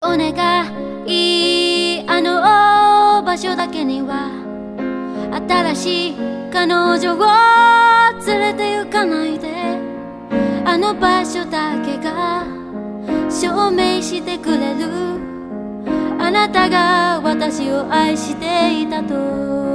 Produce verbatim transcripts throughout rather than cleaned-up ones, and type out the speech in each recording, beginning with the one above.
お願い、あの場所だけには新しい彼女を連れて行かないで。あの場所だけが証明してくれる、あなたが私を愛していたと。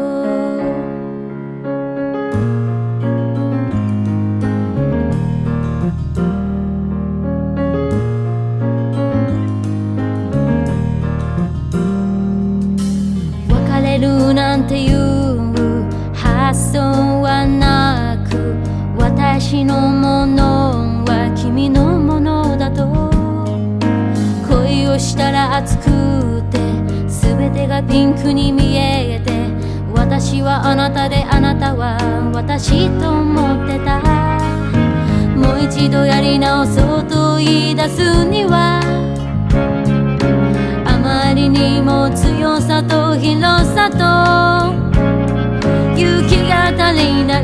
別れるなんていう発想はなく、私のものは君のものだと。恋をしたら熱くて全てがピンクに見えて、私はあなたであなたは私と思ってた。もう一度やり直そうと言い出すには、あまりにも強さと広さと勇気が足りない。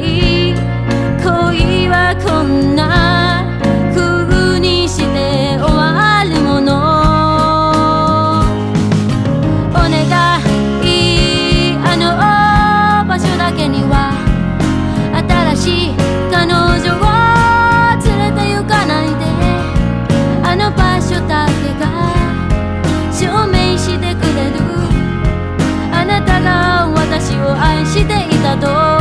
恋はこんな風にして終わるもの。お願い、あの場所だけには新しい彼女を連れて行かないで。あの場所だけが証明してくれる、あなたが私を愛していたと。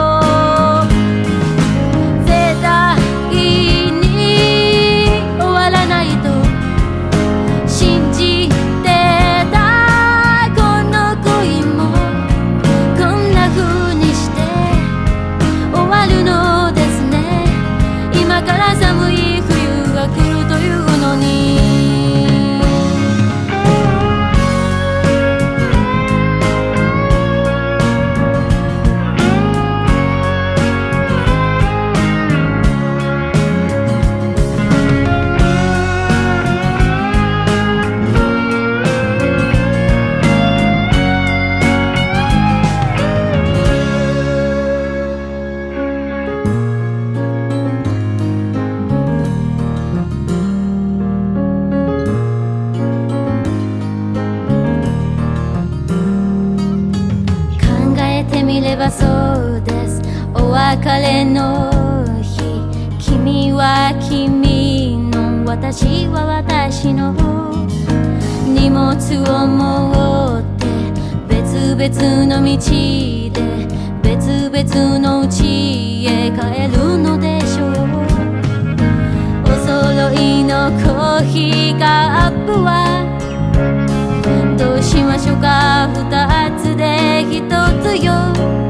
見ればそうです、お別れの日。君は君の、私は私の。荷物を持って別々の道で別々の家へ帰るのでしょう。お揃いのコーヒーカップはどうしましょうか、二つで一つよ。